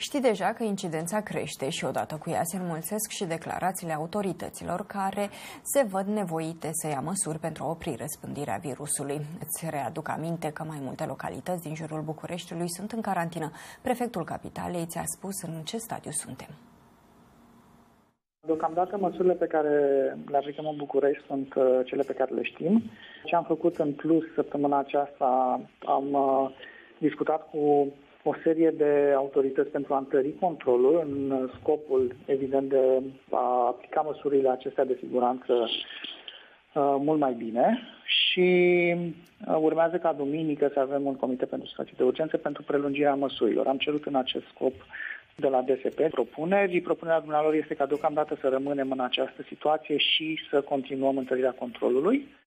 Știi deja că incidența crește și odată cu ea se înmulțesc și declarațiile autorităților care se văd nevoite să ia măsuri pentru a opri răspândirea virusului. Îți readuc aminte că mai multe localități din jurul Bucureștiului sunt în carantină. Prefectul Capitalei ți-a spus în ce stadiu suntem. Deocamdată măsurile pe care le aplicăm în București sunt cele pe care le știm. Ce am făcut în plus săptămâna aceasta, am discutat cu o serie de autorități pentru a întări controlul în scopul, evident, de a aplica măsurile acestea de siguranță mult mai bine și urmează ca duminică să avem un comitet pentru situații de urgență pentru prelungirea măsurilor. Am cerut în acest scop de la DSP propuneri. Propunerea dumnealor este ca deocamdată să rămânem în această situație și să continuăm întărirea controlului.